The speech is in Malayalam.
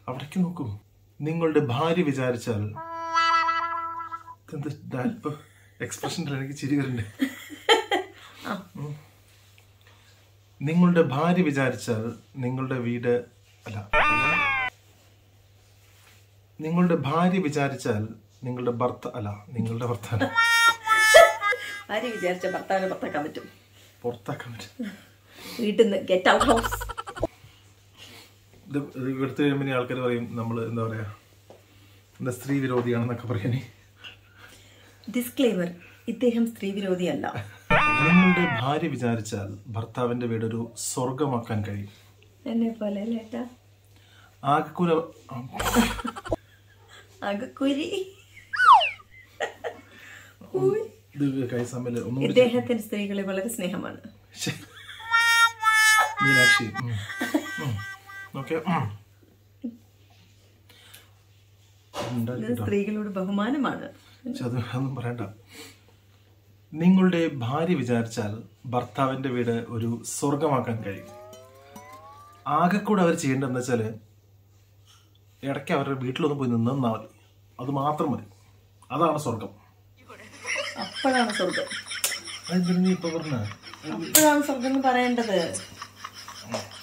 അവിടേക്ക് നോക്കൂ. നിങ്ങളുടെ ഭാര്യ വിചാരിച്ചാൽ എക്സ്പ്രഷൻ എനിക്ക് ചിരി വരുന്നുണ്ട്. നിങ്ങളുടെ ഭാര്യ വിചാരിച്ചാൽ നിങ്ങളുടെ വീട് അല്ല, നിങ്ങളുടെ ഭാര്യ വിചാരിച്ചാൽ നിങ്ങളുടെ നിങ്ങളുടെ ഭർത്താവ് ഭാര്യ വിചാരിച്ച ഭർത്താവിനെ പുറത്താക്കാൻ പറ്റും. വീട്ടിൽ നിന്ന് ഗെറ്റ് ഔട്ട് ഹൗസ്. ഇത് എടുത്തു കഴിയുമ്പോൾ ആൾക്കാർ പറയും നമ്മൾ എന്താ പറയാ, സ്ത്രീ വിരോധിയാണെന്നൊക്കെ പറയാനേ. ഡിസ്ക്ലെയിമർ, ഇദ്ദേഹം സ്ത്രീ വിരോധിയല്ല. നിങ്ങളുടെ ഭാര്യ വിചാരിച്ചാൽ ഭർത്താവിന്റെ വീട് ഒരു സ്വർഗമാക്കാൻ കഴിയും. എന്നെ പോലെ ലേട്ടാ. ഇദ്ദേഹത്തിന് സ്ത്രീകളെ വളരെ സ്നേഹമാണ്. മീനാക്ഷി സ്ത്രീകളോട് ബഹുമാനമാണ്. അതൊന്നും പറയണ്ട. നിങ്ങളുടെ ഭാര്യ വിചാരിച്ചാൽ ഭർത്താവിന്റെ വീട് ഒരു സ്വർഗമാക്കാൻ കഴിയും. ആകെക്കൂടെ അവർ ചെയ്യേണ്ടതെന്ന് വെച്ചാല് ഇടയ്ക്ക് അവരുടെ വീട്ടിലൊന്നും പോയി നിന്നാൽ മതി. അത് മാത്രം മതി. അതാണ് സ്വർഗം. അപ്പോഴാണ് സ്വർഗം. അതെന്തിനാ നീ ഇപ്പൊ പറഞ്ഞ? അപ്പോഴാണ് സ്വർഗം എന്ന് പറയേണ്ടത്.